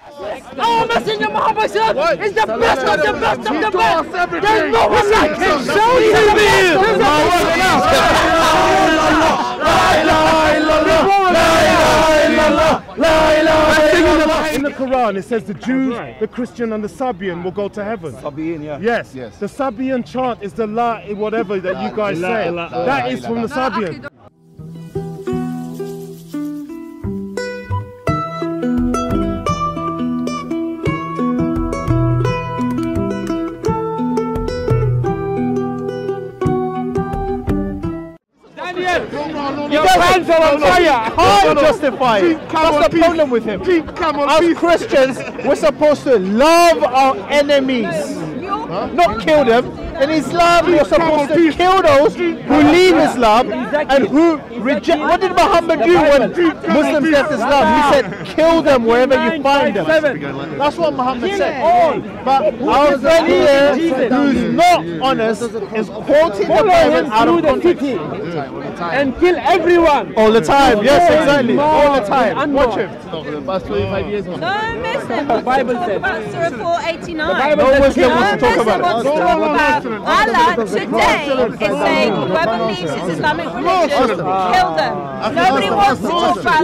Our Messenger Muhammad is the best of the best of the best. There's no one like him. Show me In the Quran it says the Jews, the Christian and the Sabian will go to heaven. Sabian, yeah. Yes. The Sabian chant is the la whatever that you guys say. That is from the Sabian. Your hands are on fire. Can't justify it. That's the problem with him. As Christians, we're supposed to love our enemies, not kill them. In Islam, you're supposed to kill those who leave Islam and who reject. What did Muhammad do when Muslims left Islam? He said, kill them wherever you find them. That's what Muhammad said. But our friend here, who's not honest, is quoting the Bible out of context. And kill everyone. All the time, yes, exactly. All the time. Watch him. The past 25 years. No Muslim. The Bible says. About Surah 489. No Muslim wants to talk about wants to talk about Allah today is saying whoever leaves his Islamic religion, kill them. Nobody wants to talk about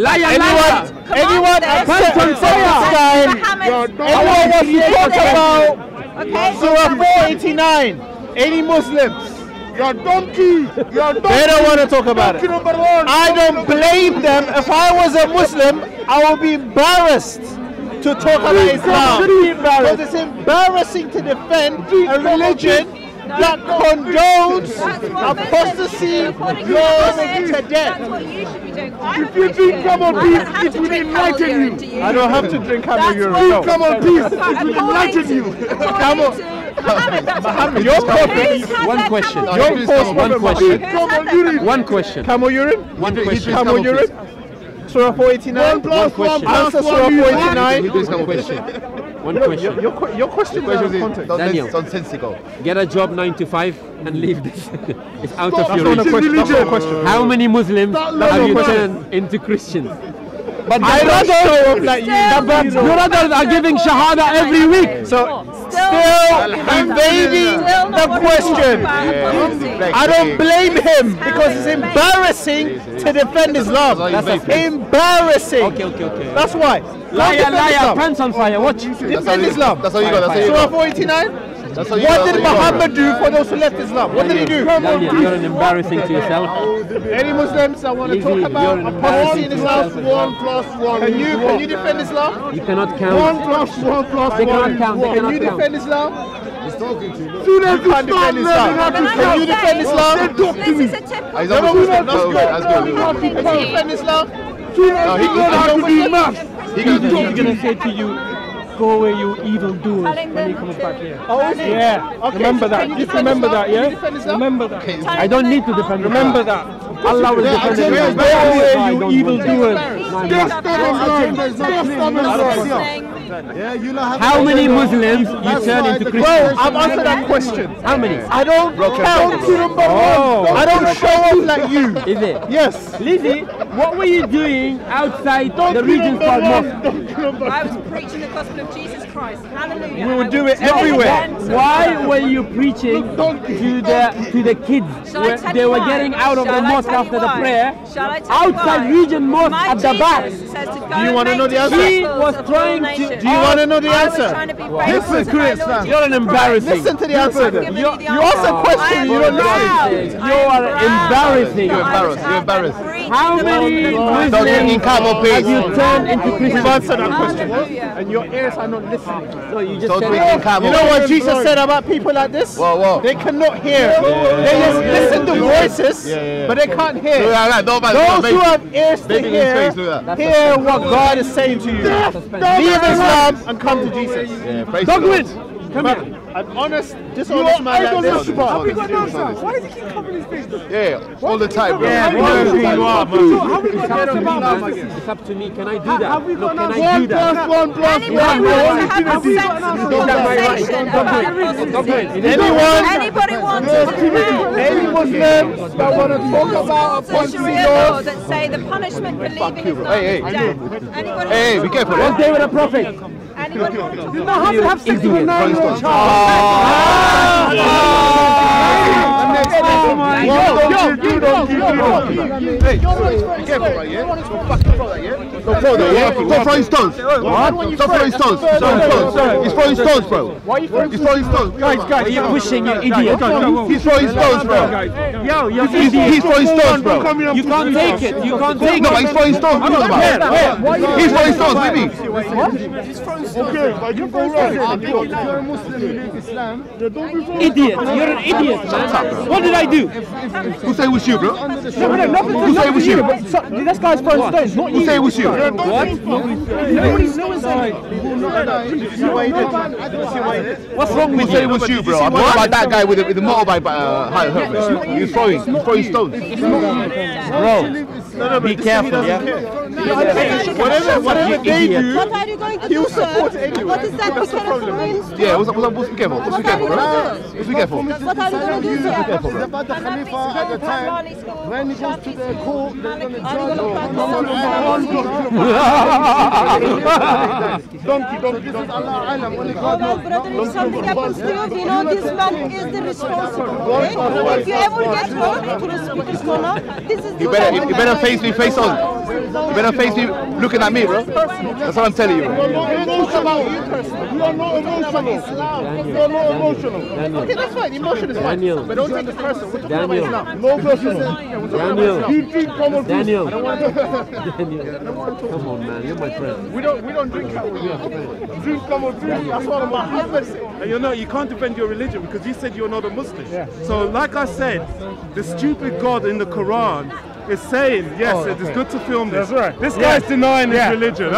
anyone except Palestine. Anyone wants to talk about Surah 489. Any Muslims? You're donkey! You're donkey! They don't want to talk about it. I don't blame them. If I was a Muslim, I would be embarrassed to talk about Islam. Because it's embarrassing to defend a religion that condones apostasy, laws to death. That's what you should be doing. If you drink camel peace, it will enlighten you. I don't have to drink camel urine. Drink camel peace, it will enlighten you. Camel. Muhammad, your prophet. One question. Your post one question. One question. Camel urine? One question. Camel urine? Surah 489? One question. Answer Surah 489. One question. One question. Your question is out of context. Daniel, nonsensical. Get a job 9 to 5 and leave this. It's out of your That's reach. not a question. How many Muslims have you turned into Christians? But I don't show up like you. But your brothers are giving shahada every week. So still evading the question. I don't blame him because it's embarrassing to defend Islam. That's embarrassing. Okay. That's why. Liar, pants on fire. Watch. Defend Islam. That's all you got. That's all you Surah got. 489. What did Muhammad do for those who left Islam? What did he do? Daniel, you're an embarrassing to yourself. Any Muslims that want to talk about apostasy in Islam? 1 plus 1. Can you defend Islam? You cannot count. 1 plus 1 plus 1. They cannot count. They Can cannot you count. defend Islam? Students You can't defend Islam. Can you defend Islam? This is a typical That's good. That's good. Can you defend Islam? Students don't have to be maths. He can do He's it. gonna say to you, go away, you evil doers, when he comes back here. Oh, is it? Yeah, Okay, remember so that. can you Just defend remember Islam? that, Can you yeah? defend Islam? Remember that. I don't need to defend. Remember that. Allah will defend you, it. there's Go no away, way, you evil doers. Just stop Islam. There's no Islam. How many Muslims you turn into Well, Christians? I've answered that question. How many? I don't count. Oh. I don't show up like you. Is it? Yes. Lizzie, what were you doing outside the regions called mosque? I was preaching the gospel of Jesus Christ. Hallelujah. We would do it everywhere. Why were you preaching to the kids? Shall I tell They you were why? getting out of the Shall I mosque tell you after the why? prayer. Shall I tell you Outside why? region mosque My at the back. Jesus says to go Do you want to know the answer? He was trying to. Do you want to know the I was answer? trying to be faithful to my Lord You're an Jesus embarrassing. Listen to the answer. Christ. You ask a question, you don't listen. You are embarrassing. You're embarrassed. You're embarrassed. How many Don't Muslims drinking camel have piss. you turned into We've Christians? answered that question. And your ears are not listening. No, you just Don't said drinking camel. You know what Jesus said about people like this? What? They cannot hear. They just listen to voices, but they can't Look hear. at that. Nobody. Those who have ears to Baby in his hear, face, look at that. hear what God is saying to you. Leave Islam and come to Jesus. Yeah, praise the Lord. Come here. An honest, dishonest man like this. Why does he keep covering his face? Yeah, all the time, bro. Yeah, we know who you are, man. It's up to me. Can I do that? Look, can I 1 do that? plus 1 plus 1. Anybody wants to have a sensible conversation about apostasy? Anybody wants to talk about Any Muslims that want to talk about apostasy Sharia laws laws, that say the punishment for leaving Islam Hey, is death? Anybody Hey, wants be to careful. talk One day with a prophet. Anybody? have sex with a 9-year-old child. Hey, be careful, right, yeah? Don't fucking throw that, yeah? Don't throw that, yeah? Stop throwing stones. Stop throwing stones. He's throwing stones, bro. Why are you throwing stones? He's throwing stones. Guys, you're pushing, you idiot. He's throwing stones, bro. He's throwing stones, bro. You can't take it. You can't take it. No, he's throwing stones. What are you talking about? He's throwing stones, with me. Okay, but you go wrong. You're a Muslim, you leave Islam. Idiot. You're an idiot, man. What did I do? Who say it was you, bro? Who say it was you? This guy's throwing stones, not you. Who say it was you? What's wrong Who with say it you? was you, bro? I'm talking about that guy with the motorbike helmet. He's throwing stones. Bro, be careful, yeah? Whatever they do, What are you going to do, he'll sir? support it anyway. What is that? What's the problem? Yeah, what's be careful. Let's be careful, bro. Let's be careful. What are you going to do, sir? About the Khalifa at the time, when he goes to the court, they're going to judge Donkey, this is Allah Alam. When he goes, Brother, if something happens to you, we know this man is the responsible. Okay? If you ever get hurt to the speaker's corner, this is the You better face me face on. You better face me looking at me, bro. That's what I'm telling you, bro. you are not emotional. Okay, that's fine. Emotion is fine. But don't take it personal. We're talking about Islam. No personal. You drink common Daniel. I don't want to talk about Come on, man. You're my friend. We don't drink alcohol. drink common drink. That's what I'm saying. You can't defend your religion because you said you're not a Muslim. So like I said, the stupid God in the Quran is saying, yes, it is good to film this. That's right. This guy's denying his religion.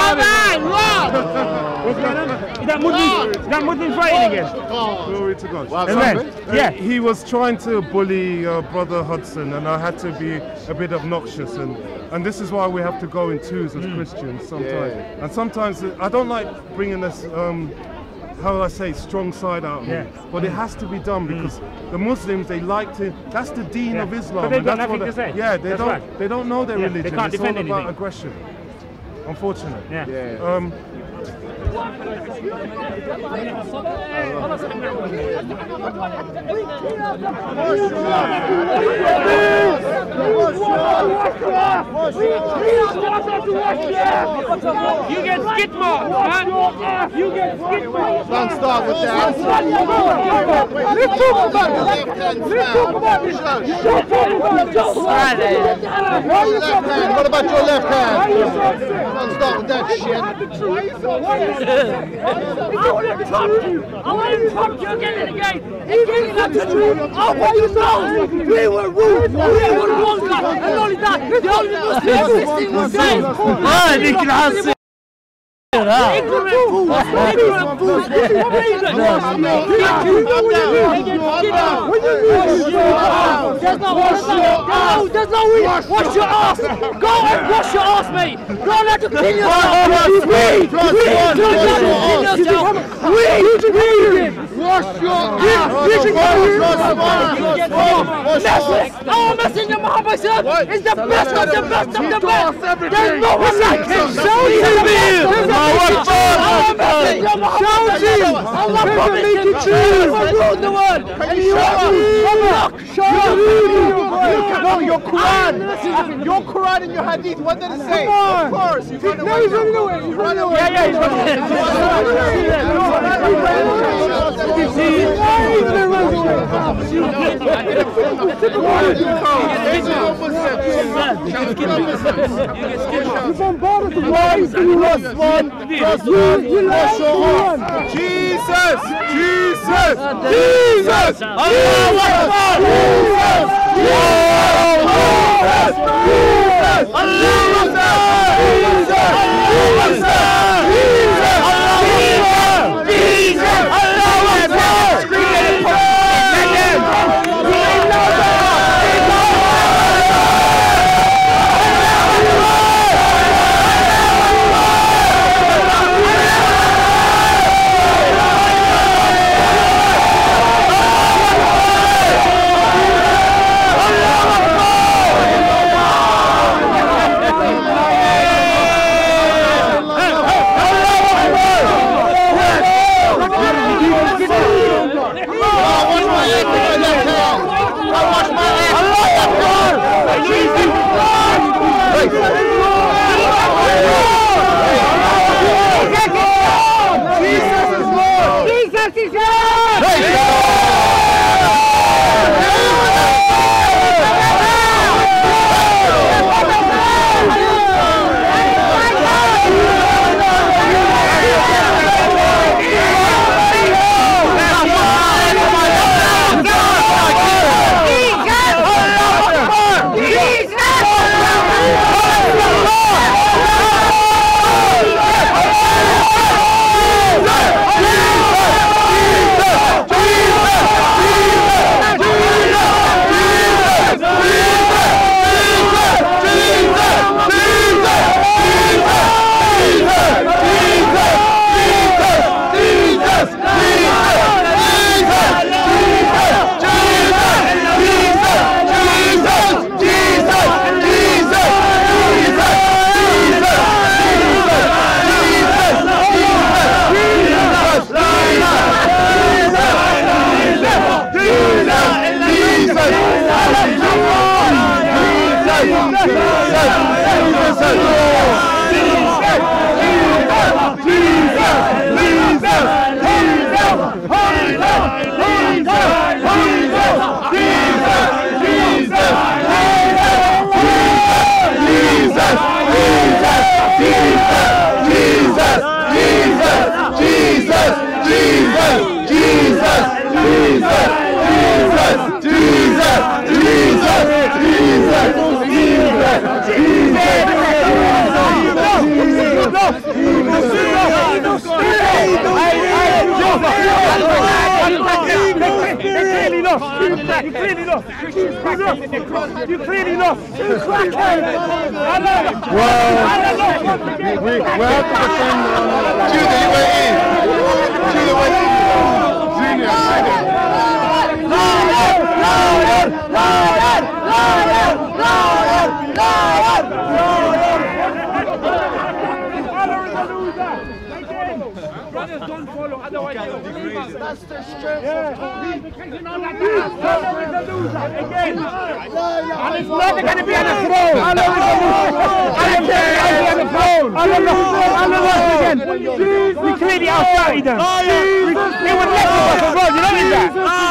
Is that Muslim fighting again? Glory to God. Amen. Yeah. He was trying to bully Brother Hudson, and I had to be a bit obnoxious, and this is why we have to go in twos as Christians sometimes. And sometimes I don't like bringing this, how do I say, strong side out of me, but it has to be done because the Muslims, they like to. That's the deen of Islam. But they've got and that's nothing what to say. Yeah, That's don't. right. They don't know their Yeah, they religion. can't It's all defend about anything. aggression. Unfortunately. Yeah. You get skid marks, man. You get skid marks. Don't start with that. Let's talk about this. What about your left hand? Don't start with that shit. I want to talk to you. I want to talk to you again and again. Oh, why you so? We were rude. We were wrong, and only that. The only Muslim existing was saying. Ignorant fools! Ignorant fools! There's no way! Wash your ass! Go and wash your ass, mate! Go and have to clean yourself! Wash your ass! Our Messenger Muhammad is the best of the best of the best! There's no one like him! Allah promised him to rule the world, and you No, your Quran and your Hadith. What did it say? Of course, you run away. You run away. Jesus! Jesus! Jesus! Allahu Akbar! lost. You clearly lost. You clearly lost. We have to defend. Junior, you went in. Junior went in. Junior. Brothers don't follow, otherwise that's the strength of again. And it's never going to be on the throne. We clearly outshouted them. They would let us as well, you know that?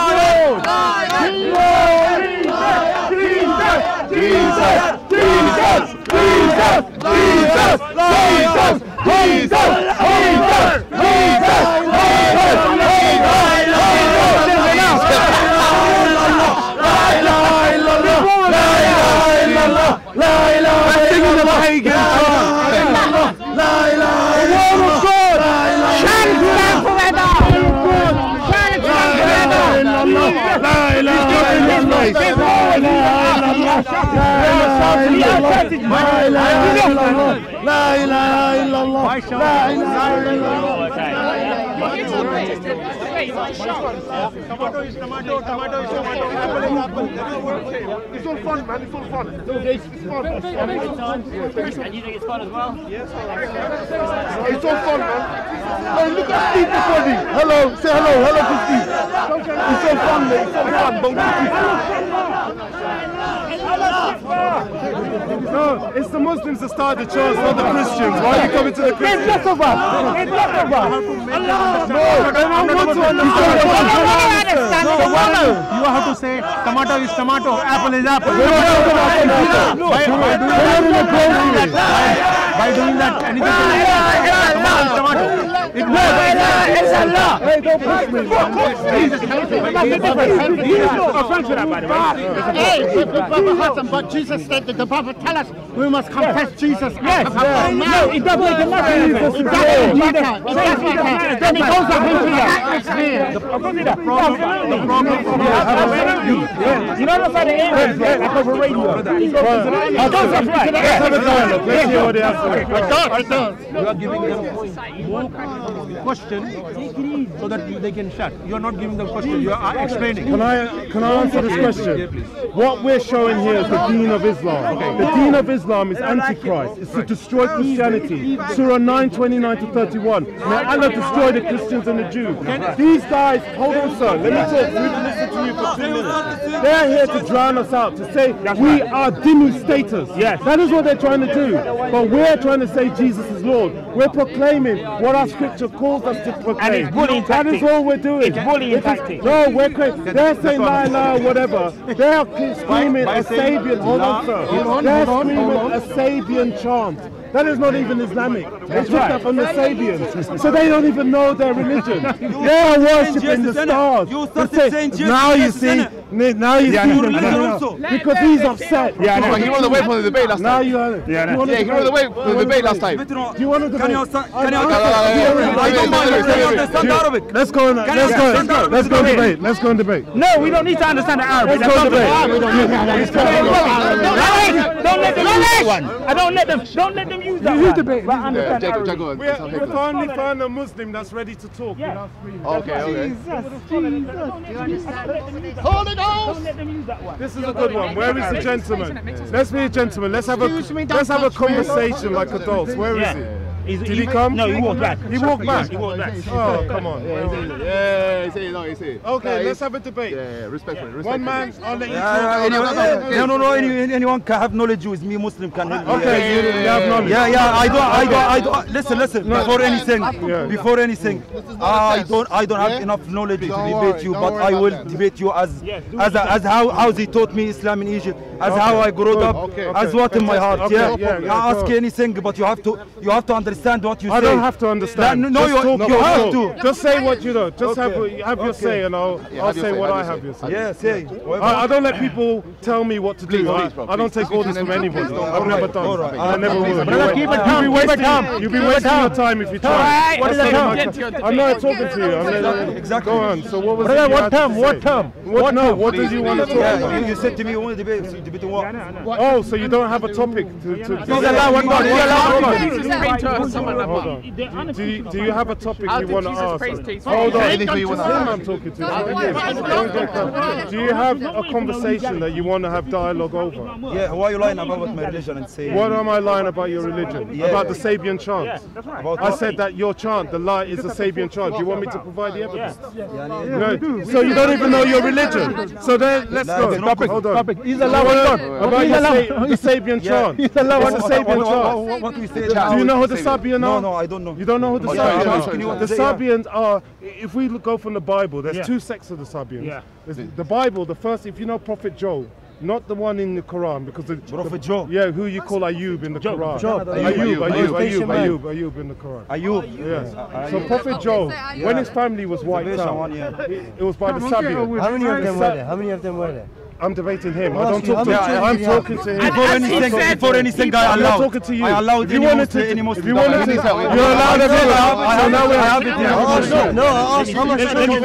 It's all fun, man. It's all fun. And you think it's fun as well? Yes. It's all fun, man. Hey, look at Steve, everybody. Hello, say hello to Steve. It's all fun, man. It's all fun. No, it's the Muslims that started the chants, not the Christians. Why are you coming to the Christians? It's less of us. It's less of us. You have to say tomato is tomato, apple is apple. By doing that, anything can happen. Tomato. It It's Allah. Hey, don't push me. But Jesus said that the Prophet tell us we must confess Jesus. Yes. No, it doesn't matter. It doesn't matter. Then it goes up into the atmosphere. The problem. You know that's how the air is like over radio. It goes up right. Let's have a dialogue. Let's hear what they have to say. It does. You are giving them more question so that they can shut. You are not giving them question. You are explaining. Can I answer this question? What we're showing here is the Deen of Islam. The Deen of Islam is Antichrist. It's to destroy Christianity. Surah 9:29 to 31. May Allah destroy the Christians and the Jews. These guys, hold on, sir. Let me talk. We've listened to you for 2 minutes. They're here to drown us out, to say we are demonstrators. Yes. That is what they're trying to do. But we're trying to say Jesus is Lord. We're proclaiming what our scripture calls us to proclaim. And it's bullying That is all we're doing. It's bullying tactic. No, we're crazy. They're saying la ilaha whatever. They're screaming a Sabian. Hold on, sir. They're screaming a Sabian chant. That is not even Islamic. They took that from the Sabians. So they don't even know their religion. They are worshipping the stars. Now you see them because he's upset. Yeah, no, he ran away from the debate last time. Now you heard it. Yeah, he ran away from the debate last time. Do you want to debate? I don't mind. Let's go and debate. Let's go and debate. No, we don't need to understand the Arabic. Let's go and debate. Don't let them use that one. I don't let them use that one. Debate. We finally found a Muslim that's ready to talk without screaming. Okay. Hold it on. Don't let them use that one. This is a good one. Where is the gentleman? Let's be a gentleman. Let's have a conversation like adults. Where is he? Did he come? No, he walked back. He walked back? He walked back. Oh, come on. Yeah, he's here. Okay, let's have a debate. Yeah, respectfully. One man, I'll let you No. Anyone can have knowledge with me. Muslim can. Okay, you have knowledge. Yeah. I don't. Listen. Before anything, I don't have enough knowledge to debate you, but I will debate you as how they taught me Islam in Egypt, as how I grew up, as what in my heart. Yeah. Ask anything, but you have to understand what you say. I don't have to understand. No, you have to. Just say what you know. Just have your say, and I'll say what I have your say. Yeah, say. I don't let people tell me what to do. I don't take orders from anybody. I've never done. I never will. You'll be wasting your time if you try. I'm not talking to you. Exactly. Go on. So what was Brother, it? what term? What did you want to talk about? You said to me you want to debate what? Oh, so you don't have a topic to do you have a topic you want to ask? Hold on. I'm talking to. Do you have a conversation that you want to have dialogue over? Yeah, why are you lying about my religion and saying? What am I lying about your religion? Yeah. About the Sabian chant? I said that your chant, the lie, is a Sabian chant. Do you want me to provide the evidence? No. So you don't even know your religion. So then, let's go. Hold on. He's allowed About the Sabian chant. It's a Sabian chant. What do you say? Do you know who the Sabian are? No, I don't know. You don't know who the Sabians are? The Sabians are, if we go from the Bible, there's two sects of the Sabians. The Bible, the first, if you know Prophet Job, not the one in the Quran, because Prophet Job. Yeah, who you call Ayub in the Quran. Ayub in the Quran. Ayub. Yes. So Prophet Job, when his family was wiped out, it was by the Sabians. How many of them were there? How many of them were there? I'm debating him. I don't talk to him. I'm talking to him. Before anything, I allowed. I'm talking to you. I allowed if you wanted to, any Muslim. If you wanted to, you're allowed to do that. So now we have it here. No, I asked how much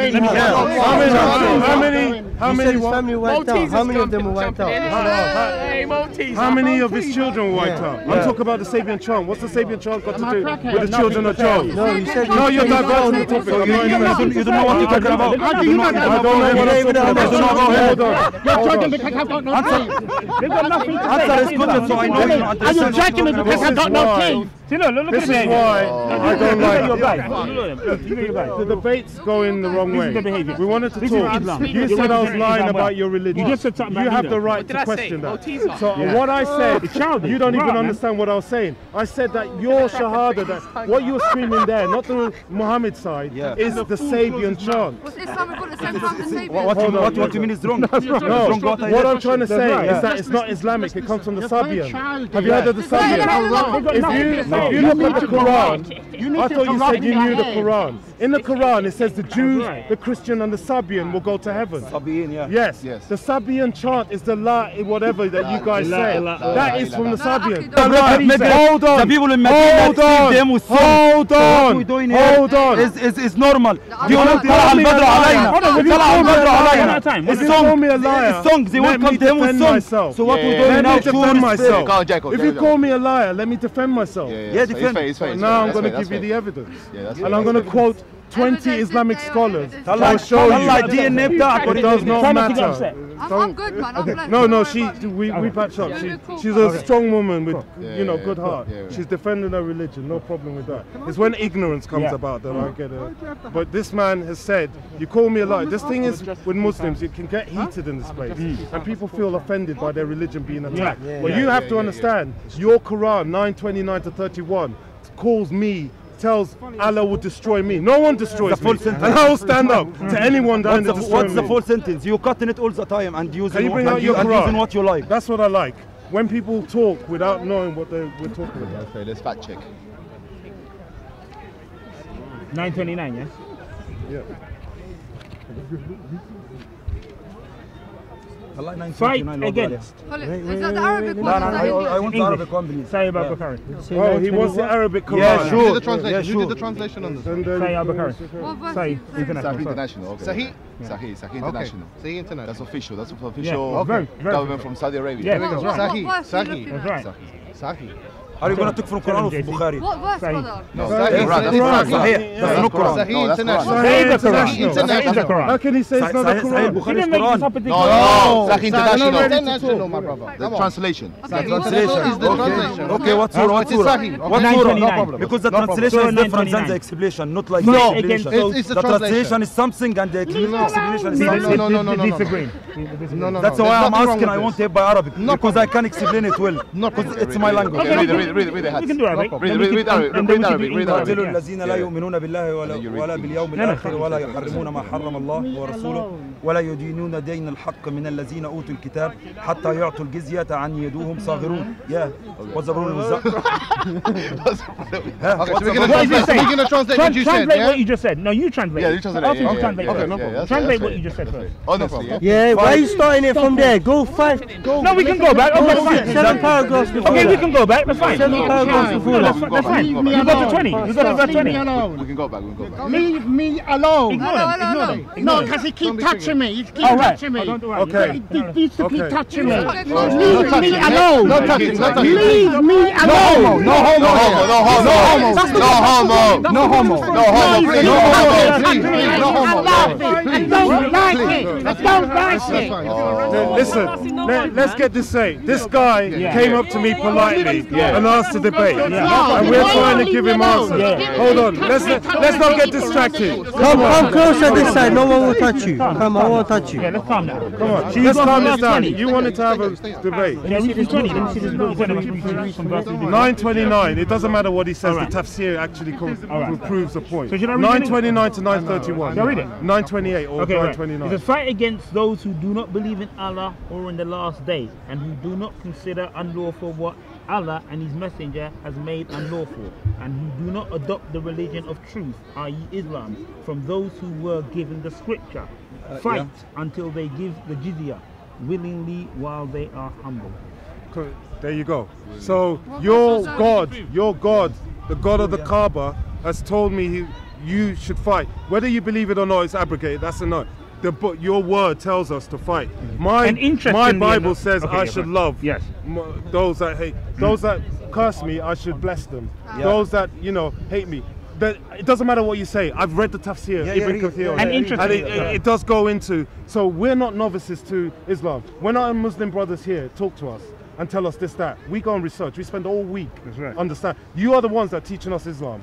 How many family wiped out? How many of them were wiped out? How many of his children were wiped out? I'm talking about the Sabian chant. What's the Sabian chant got to do with the children of Job? No, you said no, you're diverting the topic. I'm not interested. You don't know what you're talking about. I don't know what I'm talking about. You're judging because I've got no teeth. They've got nothing to say. Answer is good, so I know you understand. Are you judging me because I've got no teeth? This is why I don't like the debates going the wrong way. We wanted to talk. You said I was lying about your religion. You have the right to question that. So what I said, you don't even understand what I was saying. I said that your Shahada, that what you were screaming there, not the Muhammad side, is the Sabian chant. Was Islam at the same time as Sabian? What you mean is wrong? No, what I'm trying to say is that it's not Islamic, it comes from the Sabian. Have you heard of the Sabian? If you look at the Quran, I thought you said you knew the Quran. In the Quran it says the Jews, the Christian and the Sabian will go to heaven. Sabian, yeah. Yes. The Sabian chant is the la, whatever that you guys say. That is from the Sabian. Hold on. The people in Medina see them with songs. Hold on. Hold on. It's normal. If you call me a liar, songs, they won't come to him with songs. So what we're doing now, defend myself. If you call me a liar, let me defend myself. Yeah, defend. Now I'm going to give you the evidence. And I'm going to quote 20 Islamic scholars. I'll show you. It does not matter. I'm good, man. I'm blessed. No, we patch up. She's a strong woman with, good heart. She's defending her religion. No problem with that. It's when ignorance comes about that I get it. But this man has said, you call me a liar. This thing is with Muslims, it can get heated in this place, and people feel offended by their religion being attacked. But you have to understand, your Quran 9:29 to 31 calls me. Tells Allah will destroy me. No one destroys me. And I will stand up to anyone that destroys me. What's the full sentence? You cutting it all the time and using what you like. That's what I like. When people talk without knowing what we're talking about. Okay, let's fact check. 9:29, yeah? Yeah. Fight against. Is that the Arabic one? I want the Arabic one. Say about Bukhari. Oh, he wants the Arabic Quran. Yeah, sure. You did the translation on this. Say al-Bukhari. Say international. Okay. Sahih International. Sahih International. That's official. That's official government from Saudi Arabia. Yeah, Sahih. That's right. Sahih. Are you going to take from Quran or from Bukhari? What verse, brother? No, Sahih. That's not Quran. Sahih International. Sahih International. How can he say it's not the Quran? Bukhari is Quran. No, Sahih International. International, my brother. The translation. Okay, what's surah? What's surah? No problem. Because the translation is different than the explanation, not like the explanation. It's the The translation is something and the explanation is something. No. That's why I'm asking. I want to by Arabic because I can explain it well. Because it's my language. We can do Arabic. قاتلوا الذين لا يؤمنون بالله ولا باليوم الآخر ولا يحرمون ما حرم الله ورسوله ولا يدينون دين الحق من الذين أوتوا الكتاب حتى يعطوا الجزية عن يدهم صاغرون. Yeah. What's the problem with that? Translate what you just said. No, you translate. Yeah, you translate. Translate what you just said first. Yeah, why are you starting it from there? Go 5. No, we can go back. Okay, fine. 7 paragraphs before. Okay, we can go back. That's fine. 7 paragraphs before. That's fine. You go to 20. You go to verse 20. We can go back. Leave me alone. Ignore them. No, because he keeps touching me. He keeps touching me. Okay. He needs to keep touching me. No Leave me alone. No touching. Leave me alone. No homo. I don't like it. I don't like it. Listen, let's get this straight. This guy came up to me politely and asked to debate, and we're trying to give him answers. Hold on, let's not get distracted. Come closer this side. No one will touch you. Come, I won't touch you. Yeah, let's calm down. Come on, let's calm this down. You wanted to have a debate. Yeah, read 20. Let me see this. 929. It doesn't matter what he says. The tafsir actually proves the point. So should I read 929 to 931. Shall I read it? 928 or 929. It's a fight against those who do not believe in Allah or in the last day, and who do not consider unlawful what Allah and His Messenger has made unlawful, and who do not adopt the religion of truth, i.e. Islam, from those who were given the scripture. Fight until they give the jizya willingly while they are humble. There you go. So your God, the God of the Kaaba, has told me you should fight. Whether you believe it or not, it's abrogated. That's a no. Your word tells us to fight. My Bible says I should love those that hate. Those that curse me, I should bless them. Those that hate me. It doesn't matter what you say. I've read the tafsir, Ibn Kathir, and it does go into. So we're not novices to Islam. When our Muslim brothers here talk to us and tell us this, that, we go and research. We spend all week. Understand? You are the ones that are teaching us Islam.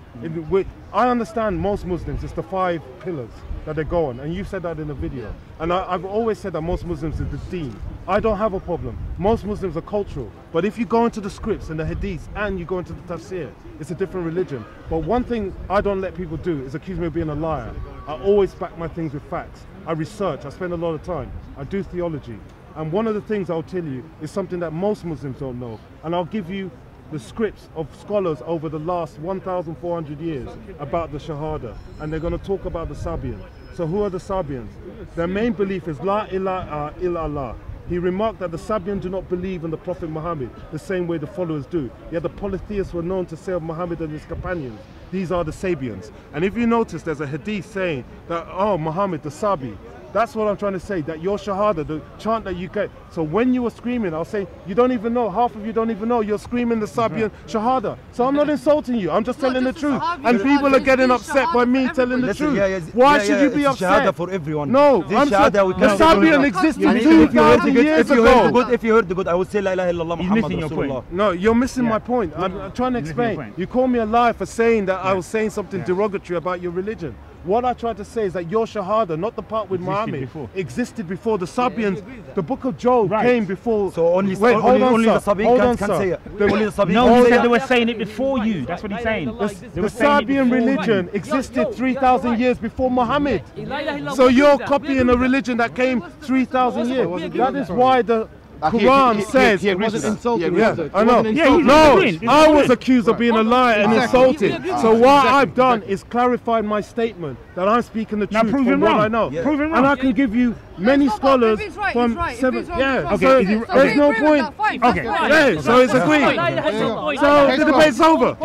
I understand most Muslims. It's the 5 pillars that they go on, and you said that in a video. And I've always said that most Muslims is the deen. I don't have a problem. Most Muslims are cultural. But if you go into the scripts and the hadiths and you go into the tafsir, it's a different religion. But one thing I don't let people do is accuse me of being a liar. I always back my things with facts. I research, I spend a lot of time. I do theology. And one of the things I'll tell you is something that most Muslims don't know. And I'll give you the scripts of scholars over the last 1,400 years about the Shahada. And they're going to talk about the Sabians. So who are the Sabians? Their main belief is La ilaha illallah. He remarked that the Sabians do not believe in the Prophet Muhammad the same way the followers do. Yet the polytheists were known to say of Muhammad and his companions, these are the Sabians. And if you notice, there's a hadith saying that, oh, Muhammad, the Sabi. That's what I'm trying to say, that your Shahada, the chant that you get. So when you were screaming, I'll say, you don't even know, half of you don't even know, you're screaming the Sabian Shahada. So I'm not insulting you, I'm just telling the truth. And people are getting upset by me telling the truth. Why should you be upset? Shahada for everyone. No, I'm saying the Sabian existed 2,000 years ago. If you heard the good, I would say La ilaha illallah Muhammad Rasulullah. No, you're missing my point. I'm trying to explain. You call me a liar for saying that I was saying something derogatory about your religion. What I tried to say is that your Shahada, not the part with Muhammad, existed before the Sabians. The book of Job came before. So only the Sabians can say it. Only the Sabians. No, he said they were saying it before you. That's what he's saying. The Sabian religion existed 3,000 years before Muhammad. So you're copying a religion that came 3,000 years. That is why the Quran says he wasn't insulting. I know. No, I was accused of being a liar and insulted. So what I've done is clarified my statement that I'm speaking the truth from what I know. And I can give you many scholars from 7. Yeah. Okay. There's no point. Okay. Yeah. So it's agreed. So the debate's over.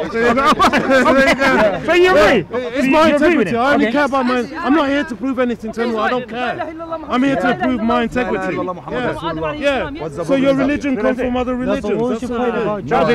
So you agree? It's my integrity. I only care about my. I'm not here to prove anything to anyone. I don't care. I'm here to prove my integrity. Yeah. So your religion comes from other religions. That's what it is. Now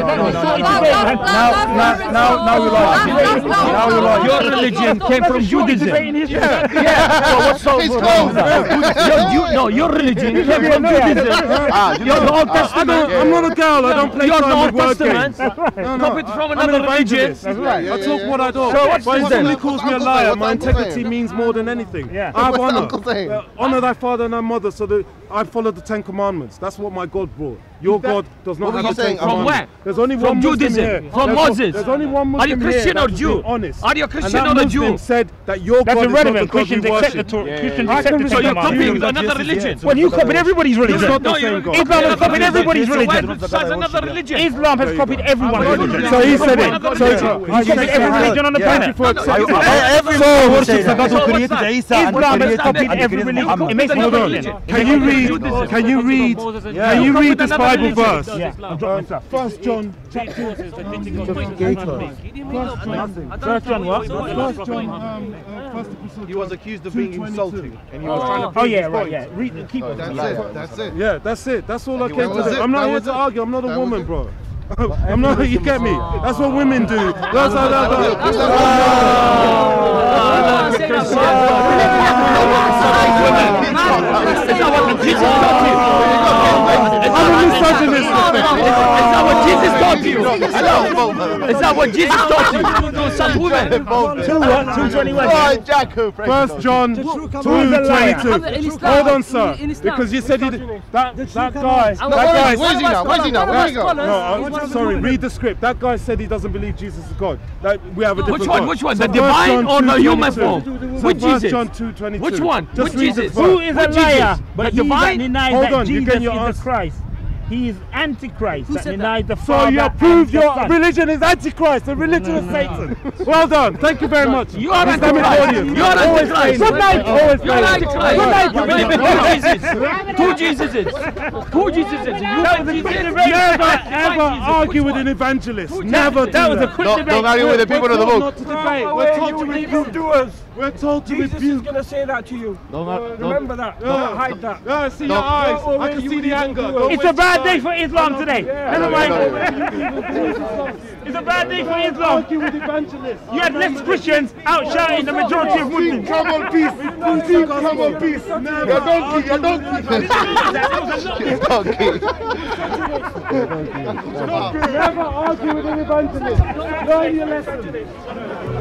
we lie. Your religion came from Judaism. What's so wrong with that? No, your religion came from Judaism. You're the Old Testament. I'm not a girl. I don't play time with word games. Copied from another religion. That's right. I talk what I do. But if somebody calls me a liar, my integrity means more than anything. I have honor. Honor thy father and thy mother, so that I follow the 10 Commandments. That's what my God brought. your God does not have the Ten From Commandments. where? There's only From one Muslim Judaism. here. From There's Moses. There's only one Muslim Are you Christian here or that's Jew? being honest. Are you a Christian and or a that Muslim Jew? said that your That's God is not the irrelevant. God we Christians accept the worship. Torah. Christians accept the So Ten you're copying Commandments. another religion. When you copied everybody's religion. It's not the same God. Islam has copied everybody's religion. That's another religion. Islam has copied everyone's religion. So he said it. So He's copied every religion on the planet. Everyone worships the God who created Isa and Islam has created copied every created religion. Muhammad. It makes no Hold on. religion. Can you read this Bible verse? Yeah, I'm dropping stuff. 1 John chapter. First John what? 1 John. He was accused of being insulting, and he was trying to Oh prove yeah, his right, point. yeah. Read the keep it. That's it. Yeah, that's it. That's all I came to was do. it. I'm not That here was to it. argue. I'm not a That woman, was it. bro. I'm not. You get me? That's what women do. That's how Is that what Jesus taught you? Such women. 2:21. First John 2:22. Hold on, sir. Because you said that guy. Where's he now? Where's he now? Where's he go? No, I'm sorry. Read the script. That guy said he doesn't believe Jesus is God. That we have a different Which one? God. Which one? So The divine 1 or John the human 2:22. form? So Which 1 Jesus? John 2:22. Which one? Just Which read the Jesus? verse. Who is a liar? But He that divine? denies Hold that on, you Jesus get your is the answer. Christ. He is Antichrist that said denies the So Father. you and prove the your Son. religion is Antichrist, the religion of Satan. Well done. Thank you very much. You are Islamic Antichrist. audience. You are Always Antichrist. Good night. Always You're Antichrist. Good night. You believe in two Jesuses. Two Jesuses. You believe Jesus. Never ever argue with an evangelist. Never. That was a quick debate. Don't argue with the people of the book. Not to debate. We're told to rebuke. We're told to rebuke. Gonna say that to you. Don't Remember that. Don't hide that. Yeah, I see your eyes. I can see the anger. It's a bad day for Islam today. Never mind. It's a bad day for Islam. Argue with evangelists. You had less Christians out shouting the majority of Muslims. Come on, peace. Come on, peace. You're donkey. You're donkey. Donkey. Never argue with an evangelist. Learn your lesson.